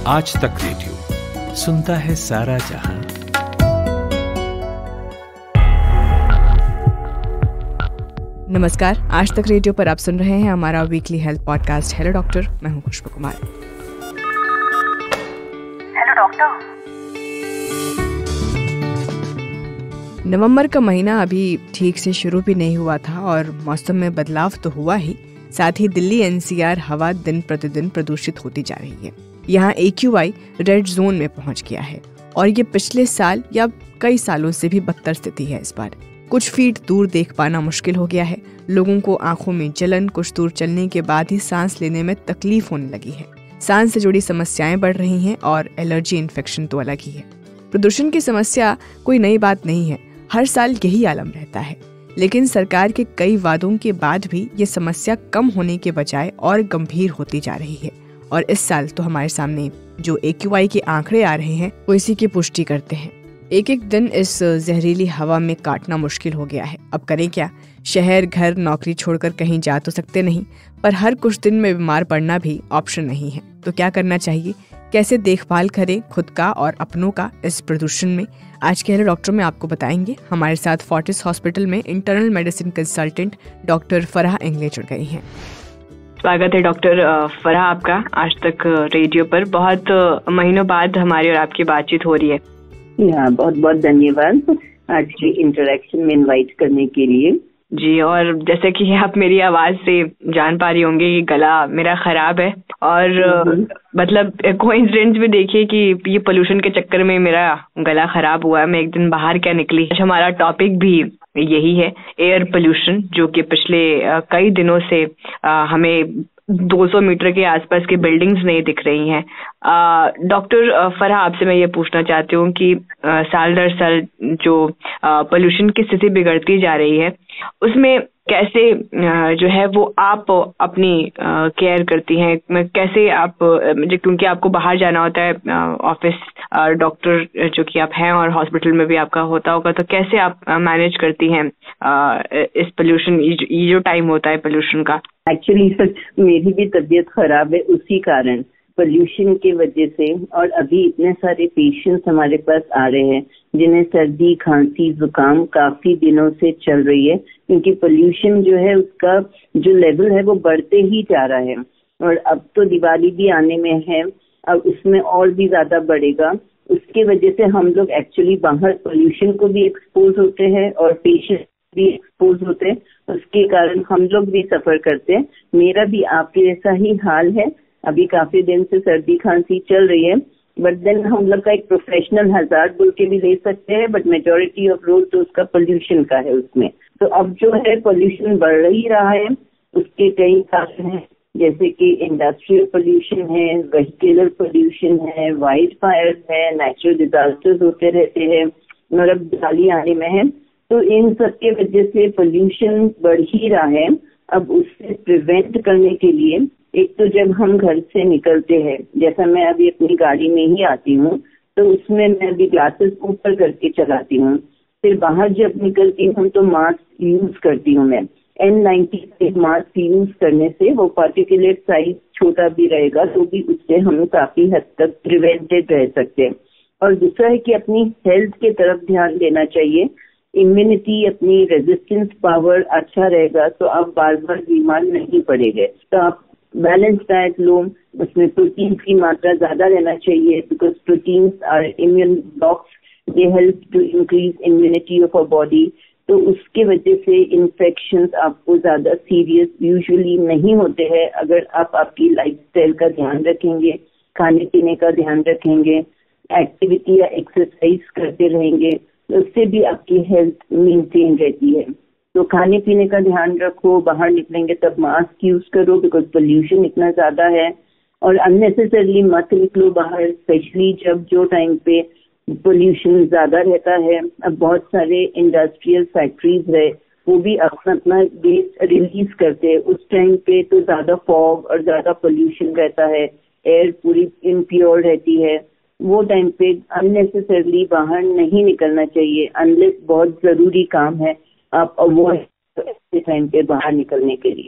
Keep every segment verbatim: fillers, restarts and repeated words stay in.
आज तक रेडियो सुनता है सारा जहां। नमस्कार, आज तक रेडियो पर आप सुन रहे हैं हमारा weekly health podcast hello doctor. मैं हूं खुशबू कुमार। Hello doctor. नवंबर का महीना अभी ठीक से शुरू भी नहीं हुआ था और मौसम में बदलाव तो हुआ ही, साथ ही दिल्ली एनसीआर हवा दिन प्रतिदिन प्रदूषित होती जा रही है। यहाँ एक्यूआई रेड जोन में पहुंच गया है और ये पिछले साल या कई सालों से भी बदतर स्थिति है। इस बार कुछ फीट दूर देख पाना मुश्किल हो गया है। लोगों को आंखों में जलन, कुछ दूर चलने के बाद ही सांस लेने में तकलीफ होने लगी है। सांस से जुड़ी समस्याएं बढ़ रही हैं और एलर्जी इन्फेक्शन तो अलग ही है। प्रदूषण की समस्या कोई नई बात नहीं है, हर साल यही आलम रहता है। लेकिन सरकार के कई वादों के बाद भी ये समस्या कम होने के बजाय और गंभीर होती जा रही है। और इस साल तो हमारे सामने जो एक्यूआई के आंकड़े आ रहे हैं वो इसी की पुष्टि करते हैं। एक एक दिन इस जहरीली हवा में काटना मुश्किल हो गया है। अब करें क्या? शहर, घर, नौकरी छोड़कर कहीं जा तो सकते नहीं, पर हर कुछ दिन में बीमार पड़ना भी ऑप्शन नहीं है। तो क्या करना चाहिए? कैसे देखभाल करें खुद का और अपनों का इस प्रदूषण में? आज के हेलो डॉक्टर में आपको बताएंगे। हमारे साथ फोर्टिस हॉस्पिटल में internal medicine consultant doctor Farah Ingle जुड़ गई हैं। स्वागत है डॉक्टर फराह आपका आज तक रेडियो पर। बहुत महीनों बाद हमारी और आपकी बातचीत हो रही है। या, बहुत बहुत धन्यवाद आज की इंटरेक्शन में इनवाइट करने के लिए। जी, और जैसे कि आप मेरी आवाज से जान पा रही होंगे कि गला मेरा खराब है और मतलब कोइंसिडेंस भी देखिए कि ये पोल्यूशन के चक्कर में मेरा गला खराब हुआ है। मैं एक दिन बाहर क्या निकली। आज हमारा टॉपिक भी यही है, एयर पोल्यूशन, जो कि पिछले कई दिनों से हमें दो सौ मीटर के आसपास की बिल्डिंग्स नहीं दिख रही हैं। डॉक्टर फराह, आपसे मैं ये पूछना चाहती हूँ कि आ, साल दर साल जो पोल्यूशन की स्थिति बिगड़ती जा रही है, उसमें कैसे आ, जो है वो आप अपनी केयर करती हैं? कैसे आप, क्योंकि आपको बाहर जाना होता है ऑफिस, डॉक्टर जो कि आप हैं और हॉस्पिटल में भी आपका होता होगा, तो कैसे आप मैनेज करती हैं आ, इस पोल्यूशन, ये जो टाइम होता है पोल्यूशन का? एक्चुअली मेरी भी तबीयत खराब है उसी कारण, पोल्यूशन की वजह से। और अभी इतने सारे पेशेंट्स हमारे पास आ रहे हैं जिन्हें सर्दी, खांसी, जुकाम काफी दिनों से चल रही है, क्योंकि पोल्यूशन जो है उसका जो लेवल है वो बढ़ते ही जा रहा है। और अब तो दिवाली भी आने में है, अब उसमें और भी ज्यादा बढ़ेगा। उसके वजह से हम लोग एक्चुअली बाहर पोल्यूशन को भी एक्सपोज होते हैं और पेशेंट भी एक्सपोज होते हैं। उसके कारण हम लोग भी सफर करते हैं। मेरा भी आपके जैसा ही हाल है। अभी काफी दिन से सर्दी खांसी चल रही है, बट देन हम लोग का एक प्रोफेशनल हजार्ड बोल के भी ले सकते हैं, बट मेजोरिटी ऑफ रोल तो उसका पोल्यूशन का है उसमें। तो अब जो है पोल्यूशन बढ़ ही रहा है। उसके कई कारण हैं, जैसे कि इंडस्ट्रियल पोल्यूशन है, वेहिकुलर पोल्यूशन है, वाइल्ड फायर है, नेचुरल डिजास्टर्स होते रहते हैं और अब दिवाली आने में है। तो इन सब के वजह से पोल्यूशन बढ़ ही रहा है। अब उससे प्रिवेंट करने के लिए, एक तो जब हम घर से निकलते हैं, जैसा मैं अभी अपनी गाड़ी में ही आती हूँ, तो उसमें मैं अभी ग्लासेस ऊपर करके चलाती हूँ। फिर बाहर जब निकलती हूँ तो मास्क यूज करती हूँ मैं। एन नाइन्टी मास्क यूज करने से वो पार्टिकुलेट साइज छोटा भी रहेगा, तो भी उससे हम काफी हद तक प्रिवेंटेड रह सकते हैं। और दूसरा है कि अपनी हेल्थ के तरफ ध्यान देना चाहिए। इम्यूनिटी, अपनी रेजिस्टेंस पावर अच्छा रहेगा तो आप बार बार बीमार नहीं पड़ेंगे। तो आप बैलेंस डाइट लो, उसमें प्रोटीन की मात्रा ज्यादा रहना चाहिए, because proteins are immune blocks, they help to increase immunity of our body. तो उसके वजह से इन्फेक्शंस आपको ज्यादा सीरियस यूजुअली नहीं होते हैं अगर आप आपकी लाइफस्टाइल का ध्यान रखेंगे, खाने पीने का ध्यान रखेंगे, एक्टिविटी या एक्सरसाइज करते रहेंगे, तो उससे भी आपकी हेल्थ मेंटेन रहती है। तो खाने पीने का ध्यान रखो, बाहर निकलेंगे तब मास्क यूज करो, बिकॉज पोल्यूशन इतना ज्यादा है। और अननेसेसरली मत निकलो बाहर, स्पेशली जब जो टाइम पे पोल्यूशन ज्यादा रहता है। अब बहुत सारे इंडस्ट्रियल फैक्ट्रीज है, वो भी अपना अपना वेस्ट रिलीज करते हैं। उस टाइम पे तो ज्यादा फॉग और ज्यादा पोल्यूशन रहता है, एयर पूरी इम्प्योर रहती है। वो टाइम पे अननेसेसरली बाहर नहीं निकलना चाहिए, अनलेस बहुत जरूरी काम है आप अवॉइड टाइम पे बाहर निकलने के लिए।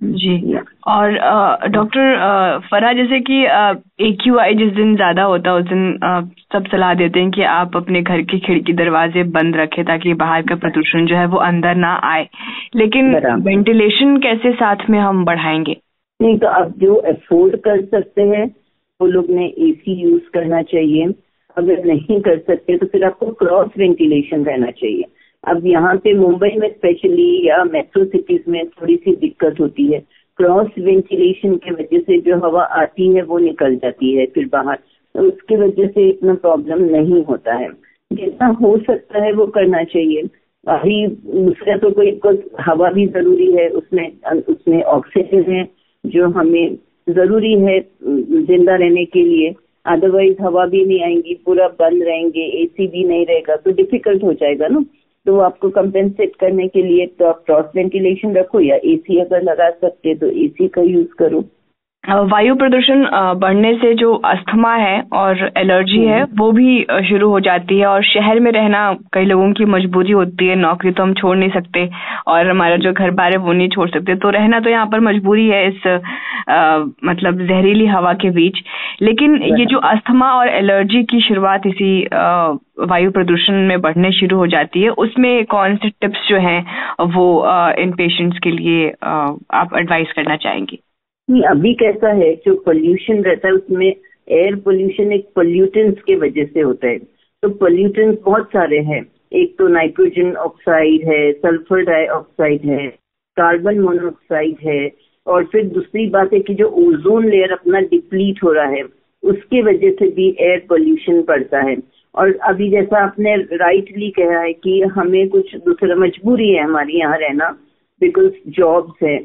जी। और डॉक्टर फरा, जैसे कि ए क्यू आई जिस दिन ज्यादा होता है उस दिन आ, सब सलाह देते हैं कि आप अपने घर की खिड़की दरवाजे बंद रखें ताकि बाहर का प्रदूषण जो है वो अंदर ना आए, लेकिन वेंटिलेशन कैसे साथ में हम बढ़ाएंगे? नहीं, तो आप जो अफोर्ड कर सकते हैं वो लोग ने एसी यूज करना चाहिए। अगर नहीं कर सकते तो फिर आपको क्रॉस वेंटिलेशन रहना चाहिए। अब यहाँ पे मुंबई में स्पेशली या मेट्रो सिटीज में थोड़ी सी दिक्कत होती है, क्रॉस वेंटिलेशन की वजह से जो हवा आती है वो निकल जाती है फिर बाहर, तो उसकी वजह से इतना प्रॉब्लम नहीं होता है। जितना हो सकता है वो करना चाहिए। अभी दूसरा तो कोई हवा भी जरूरी है, उसमें उसमें ऑक्सीजन है जो हमें जरूरी है जिंदा रहने के लिए, अदरवाइज हवा भी नहीं आएंगी, पूरा बंद रहेंगे, एसी भी नहीं रहेगा तो डिफिकल्ट हो जाएगा ना। तो आपको कंपेंसेट करने के लिए तो आप क्रॉस वेंटिलेशन रखो, या एसी अगर लगा सकते तो एसी का यूज करो। वायु प्रदूषण बढ़ने से जो अस्थमा है और एलर्जी है वो भी शुरू हो जाती है, और शहर में रहना कई लोगों की मजबूरी होती है, नौकरी तो हम छोड़ नहीं सकते और हमारा जो घर बार है वो नहीं छोड़ सकते, तो रहना तो यहाँ पर मजबूरी है इस आ, मतलब जहरीली हवा के बीच। लेकिन ये जो अस्थमा और एलर्जी की शुरुआत इसी आ, वायु प्रदूषण में बढ़ने शुरू हो जाती है, उसमें कौन से टिप्स जो हैं वो आ, इन पेशेंट्स के लिए आ, आप एडवाइस करना चाहेंगे? नहीं, अभी कैसा है जो पोल्यूशन रहता है उसमें एयर पोल्यूशन एक पोल्यूटेंट्स के वजह से होता है। तो पोल्यूटेंट्स बहुत सारे हैं, एक तो नाइट्रोजन ऑक्साइड है, सल्फर डाइऑक्साइड है, कार्बन मोनोऑक्साइड है, और फिर दूसरी बात है कि जो ओजोन लेयर अपना डिप्लीट हो रहा है उसके वजह से भी एयर पोल्यूशन बढ़ता है। और अभी जैसा आपने राइटली कहा है कि हमें कुछ दूसरा मजबूरी है हमारी यहाँ रहना, बिकॉज जॉब्स है,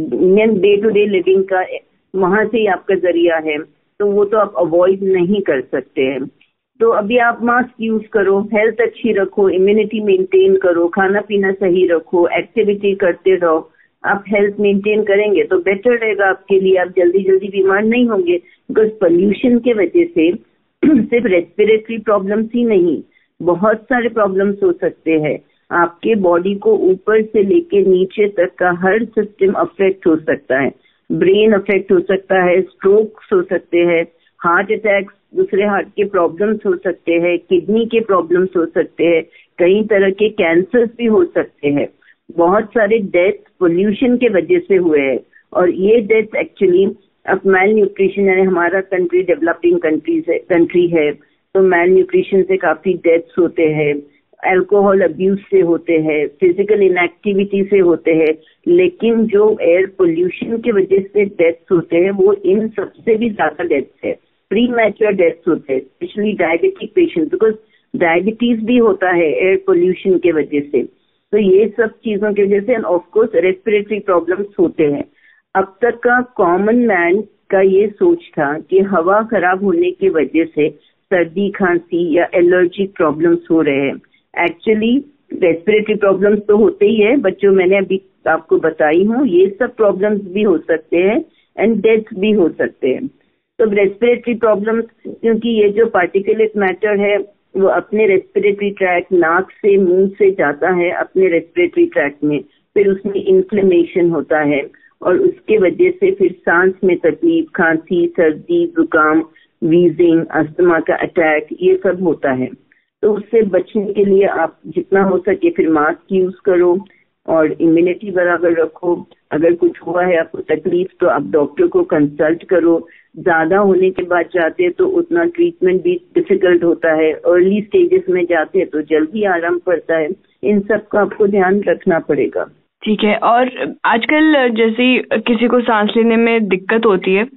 डे टू डे लिविंग का वहां से ही आपका जरिया है, तो वो तो आप अवॉइड नहीं कर सकते हैं। तो अभी आप मास्क यूज करो, हेल्थ अच्छी रखो, इम्यूनिटी मेंटेन करो, खाना पीना सही रखो, एक्टिविटी करते रहो। आप हेल्थ मेंटेन करेंगे तो बेटर रहेगा आपके लिए, आप जल्दी जल्दी बीमार नहीं होंगे। बिकॉज पोल्यूशन के वजह से सिर्फ रेस्पिरेटरी प्रॉब्लम्स ही नहीं, बहुत सारे प्रॉब्लम्स हो सकते हैं। आपके बॉडी को ऊपर से लेके नीचे तक का हर सिस्टम अफेक्ट हो सकता है, ब्रेन अफेक्ट हो सकता है, स्ट्रोक्स हो सकते हैं, हार्ट अटैक्स, दूसरे हार्ट के प्रॉब्लम्स हो सकते हैं, किडनी के प्रॉब्लम्स हो सकते हैं, कई तरह के कैंसर्स भी हो सकते हैं। बहुत सारे डेथ पोल्यूशन के वजह से हुए हैं, और ये डेथ एक्चुअली अब मेल न्यूट्रिशन है, हमारा कंट्री डेवलपिंग कंट्रीज है कंट्री है तो मेल न्यूट्रिशन से काफी डेथ्स होते हैं, अल्कोहल अब्यूज से होते हैं, फिजिकल इनएक्टिविटी से होते हैं। लेकिन जो एयर पोल्यूशन की वजह से डेथ्स होते हैं वो इन सबसे भी ज्यादा डेथ्स है, प्री मैच्योर डेथ्स होते हैं, specially diabetic patient, because diabetes भी होता है एयर पोल्यूशन के वजह से। तो ये सब चीजों की वजह से ऑफ कोर्स रेस्पिरेटरी प्रॉब्लम्स होते हैं। अब तक का कॉमन मैन का ये सोच था कि हवा खराब होने की वजह से सर्दी खांसी या एलर्जिक प्रॉब्लम्स हो रहे हैं। एक्चुअली रेस्पिरेटरी प्रॉब्लम्स तो होते ही है, बच्चों मैंने अभी आपको बताई हूँ, ये सब प्रॉब्लम्स भी हो सकते हैं एंड डेथ भी हो सकते हैं। तो रेस्पिरेटरी प्रॉब्लम्स, क्योंकि ये जो पार्टिकुलेट मैटर है वो अपने रेस्पिरेटरी ट्रैक, नाक से मुंह से जाता है अपने रेस्पिरेटरी ट्रैक में, फिर उसमें इन्फ्लेमेशन होता है और उसके वजह से फिर सांस में तकलीफ, खांसी, सर्दी, जुकाम, वीजिंग, अस्थमा का अटैक, ये सब होता है। तो उससे बचने के लिए आप जितना हो सके फिर मास्क यूज करो और इम्यूनिटी बराबर रखो। अगर कुछ हुआ है आपको तकलीफ तो आप डॉक्टर को कंसल्ट करो। ज्यादा होने के बाद जाते हैं तो उतना ट्रीटमेंट भी डिफिकल्ट होता है, अर्ली स्टेजेस में जाते हैं तो जल्दी आराम पड़ता है। इन सब का आपको ध्यान रखना पड़ेगा। ठीक है। और आजकल जैसे किसी को सांस लेने में दिक्कत होती है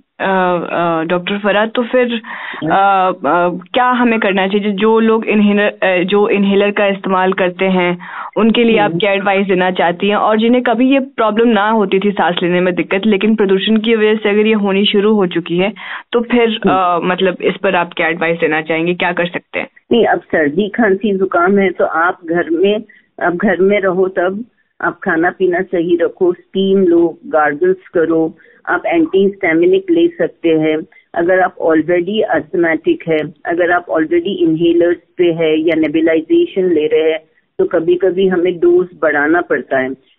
डॉक्टर फराद, तो फिर आ, आ, क्या हमें करना चाहिए? जो लोग इनहेलर जो इनहेलर का इस्तेमाल करते हैं उनके लिए आप क्या एडवाइस देना चाहती हैं? और जिन्हें कभी ये प्रॉब्लम ना होती थी सांस लेने में दिक्कत, लेकिन प्रदूषण की वजह से अगर ये होनी शुरू हो चुकी है तो फिर आ, मतलब इस पर आप क्या एडवाइस देना चाहेंगे, क्या कर सकते हैं? नहीं, अब सर्दी खांसी जुकाम है तो आप घर में अब घर में रहो, तब आप खाना पीना सही रखो, स्टीम लो, गार्गल्स करो, आप एंटी हिस्टामिनिक ले सकते हैं। अगर आप ऑलरेडी अस्थमैटिक है, अगर आप ऑलरेडी इनहेलर्स पे है या नेबुलाइजेशन ले रहे हैं तो कभी कभी हमें डोज बढ़ाना पड़ता है।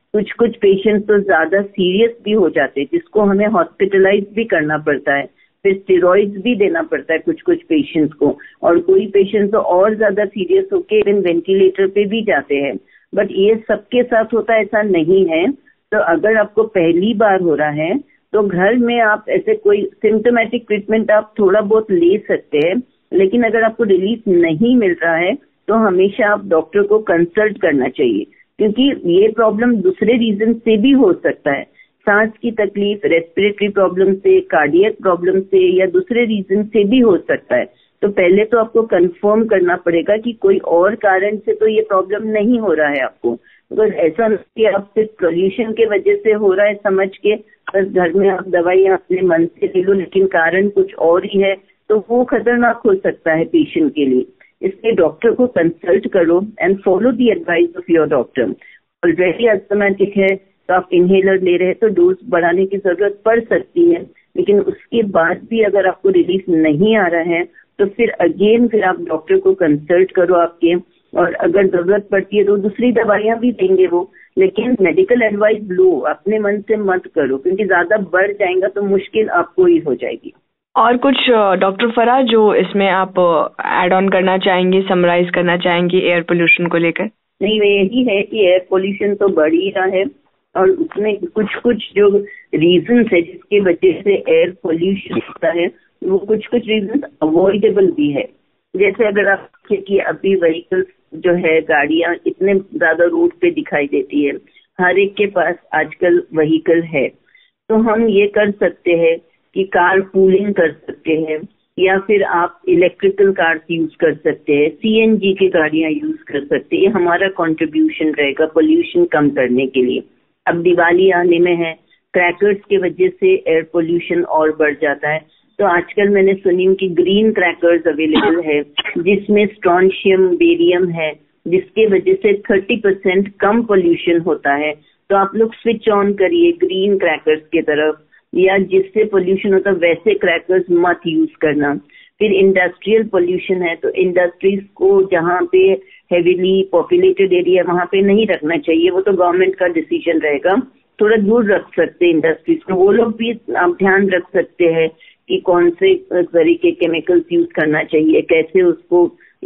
कुछ कुछ पेशेंट्स तो ज्यादा सीरियस भी हो जाते हैं, जिसको हमें हॉस्पिटलाइज भी करना पड़ता है, फिर स्टेरॉइड्स भी देना पड़ता है कुछ कुछ पेशेंट्स को, और कोई पेशेंट्स तो और ज्यादा सीरियस होके इवन वेंटिलेटर पे भी जाते हैं। बट ये सबके साथ होता है ऐसा नहीं है। तो अगर आपको पहली बार हो रहा है तो घर में आप ऐसे कोई सिम्टोमेटिक ट्रीटमेंट आप थोड़ा बहुत ले सकते हैं, लेकिन अगर आपको रिलीफ नहीं मिल रहा है तो हमेशा आप डॉक्टर को कंसल्ट करना चाहिए, क्योंकि ये प्रॉब्लम दूसरे रीजन से भी हो सकता है। सांस की तकलीफ, रेस्पिरेटरी प्रॉब्लम से, कार्डियक प्रॉब्लम से या दूसरे रीजन से भी हो सकता है। तो पहले तो आपको कंफर्म करना पड़ेगा कि कोई और कारण से तो ये प्रॉब्लम नहीं हो रहा है आपको। अगर ऐसा नहीं कि आप सिर्फ पोल्यूशन के वजह से हो रहा है समझ के बस घर में आप दवाइयाँ अपने मन से ले लो, लेकिन कारण कुछ और ही है, तो वो खतरनाक हो सकता है पेशेंट के लिए। इसलिए डॉक्टर को कंसल्ट करो and follow the advice of your doctor. Already asthmatic है तो आप इनहेलर ले रहे हैं तो डोज बढ़ाने की जरूरत पड़ सकती है, लेकिन उसके बाद भी अगर आपको रिलीफ नहीं आ रहा है तो फिर अगेन फिर आप डॉक्टर को कंसल्ट करो आपके, और अगर जरूरत पड़ती है तो दूसरी दवाइयां भी देंगे वो, लेकिन मेडिकल एडवाइस लो, अपने मन से मत करो, क्योंकि ज्यादा बढ़ जाएगा तो मुश्किल आपको ही हो जाएगी। और कुछ डॉक्टर फराह जो इसमें आप ऐड ऑन करना चाहेंगे, समराइज करना चाहेंगे एयर पोल्यूशन को लेकर? नहीं, यही है कि एयर पोल्यूशन तो बढ़ ही रहा है और उसमें कुछ कुछ जो रीजंस है जिसकी वजह से एयर पोल्यूशन होता है वो कुछ कुछ रीजंस अवॉइडेबल भी है। जैसे अगर आप देखिए कि अभी व्हीकल्स जो है, गाड़ियां इतने ज्यादा रोड पे दिखाई देती है, हर एक के पास आजकल व्हीकल है, तो हम ये कर सकते हैं कि कार पूलिंग कर सकते हैं, या फिर आप इलेक्ट्रिकल कार्स यूज कर सकते हैं, सीएनजी की गाड़ियां यूज कर सकते हैं। ये हमारा कंट्रीब्यूशन रहेगा पोल्यूशन कम करने के लिए। अब दिवाली आने में है, क्रैकर्स की वजह से एयर पोल्यूशन और बढ़ जाता है, तो आजकल मैंने सुनी हूँ कि ग्रीन क्रैकर्स अवेलेबल है जिसमें स्ट्रॉन्शियम बेरियम है, जिसके वजह से तीस परसेंट कम पोल्यूशन होता है। तो आप लोग स्विच ऑन करिए ग्रीन क्रैकर्स की तरफ, या जिससे पोल्यूशन होता है वैसे क्रैकर्स मत यूज करना। फिर इंडस्ट्रियल पोल्यूशन है तो इंडस्ट्रीज को जहाँ पे हेवीली पॉपुलेटेड एरिया वहाँ पे नहीं रखना चाहिए, वो तो गवर्नमेंट का डिसीजन रहेगा। थोड़ा दूर रख सकते हैं इंडस्ट्रीज को, वो लोग भी आप ध्यान रख सकते हैं कि कौन से तरीके केमिकल्स यूज करना चाहिए, कैसे उसको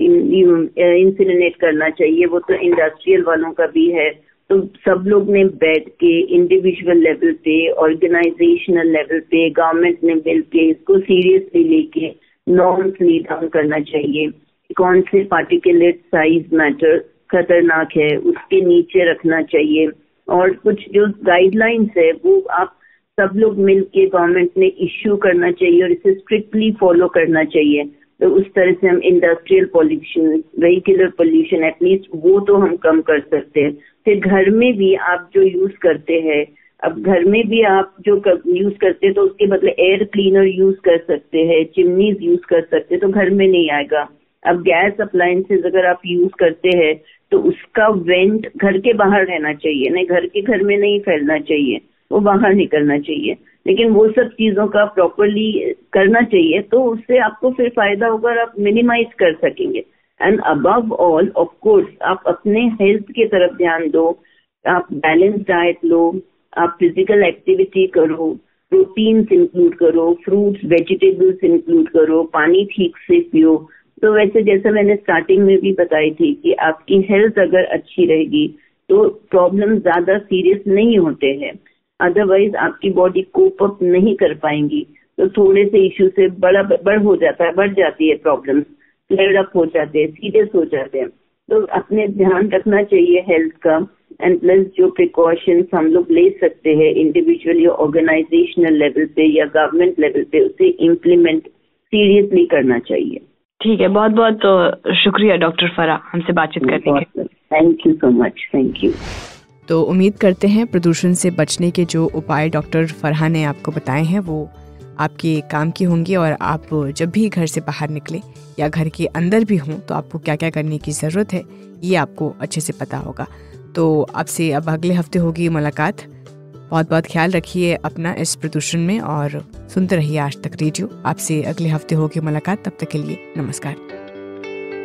इंसिनरेट करना चाहिए, वो तो इंडस्ट्रियल वालों का भी है। तो सब लोग ने बैठ के इंडिविजुअल लेवल पे, ऑर्गेनाइजेशनल लेवल पे, गवर्नमेंट ने मिल के इसको सीरियसली लेके नॉर्म्स ली डाउन करना चाहिए। कौन से पार्टिकुलेट साइज मैटर खतरनाक है उसके नीचे रखना चाहिए, और कुछ जो गाइडलाइंस है वो आप सब लोग मिल के गवर्नमेंट ने इश्यू करना चाहिए और इसे स्ट्रिक्टली फॉलो करना चाहिए। तो उस तरह से हम industrial pollution, vehicular pollution at least वो तो हम कम कर सकते हैं। फिर घर में भी आप जो यूज करते हैं, अब घर में भी आप जो यूज करते हैं तो उसके बदले एयर क्लीनर यूज कर सकते हैं, चिमनीज यूज कर सकते हैं, तो घर में नहीं आएगा। अब गैस अप्लायंसेज अगर आप यूज करते हैं तो उसका वेंट घर के बाहर रहना चाहिए, नहीं घर के घर में नहीं फैलना चाहिए, वो बाहर निकलना चाहिए। लेकिन वो सब चीजों का प्रॉपरली करना चाहिए, तो उससे आपको फिर फायदा होगा और आप मिनिमाइज कर सकेंगे। And above all of course आप अपने हेल्थ की तरफ ध्यान दो, आप बैलेंस डाइट लो, आप फिजिकल एक्टिविटी करो, प्रोटीन्स इंक्लूड करो, फ्रूट्स वेजिटेबल्स इंक्लूड करो, पानी ठीक से पियो। तो वैसे जैसा मैंने स्टार्टिंग में भी बताई थी कि आपकी हेल्थ अगर अच्छी रहेगी तो प्रॉब्लम ज्यादा सीरियस नहीं होते हैं, अदरवाइज आपकी बॉडी कोप अप नहीं कर पाएंगी, तो थोड़े से इश्यू से बड़ा बढ़ हो जाता है, बढ़ जाती है प्रॉब्लम्स, फ्लेयर अप हो जाते हैं, सीरियस हो जाते हैं। तो अपने ध्यान रखना चाहिए हेल्थ का, एंड प्लस जो प्रिकॉशंस हम लोग ले सकते हैं इंडिविजुअली, ऑर्गेनाइजेशनल लेवल पे या गवर्नमेंट लेवल पे, उसे इम्प्लीमेंट सीरियसली करना चाहिए। ठीक है, बहुत बहुत शुक्रिया डॉक्टर फराह हमसे बातचीत करने के लिए। Thank you so much. Thank you. तो उम्मीद करते हैं प्रदूषण से बचने के जो उपाय डॉक्टर फराह ने आपको बताए हैं वो आपके काम की होंगी, और आप जब भी घर से बाहर निकले या घर के अंदर भी हों तो आपको क्या क्या करने की ज़रूरत है ये आपको अच्छे से पता होगा। तो आपसे अब अगले हफ्ते होगी मुलाकात। बहुत बहुत ख्याल रखिए अपना इस प्रदूषण में और सुनते रहिए आज तक रेडियो। आपसे अगले हफ्ते होगी मुलाकात, तब तक के लिए नमस्कार।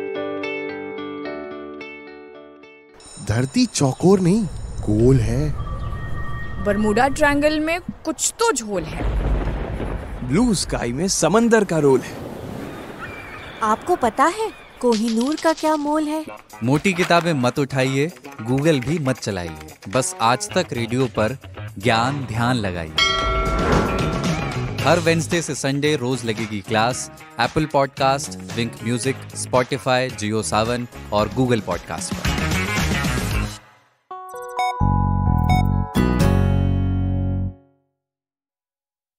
धरती चौकोर नहीं गोल है, बरमूडा ट्रायंगल में कुछ तो झोल है। ब्लू स्काई में समंदर का रोल है। आपको पता है कोहिनूर का क्या मोल है? मोटी किताबें मत उठाइए, गूगल भी मत चलाइए, बस आज तक रेडियो पर ज्ञान ध्यान लगाइए। हर वेडनेसडे से संडे रोज लगेगी class Apple podcast, Wink music, Spotify, Jio Saavn और गूगल पॉडकास्ट पर।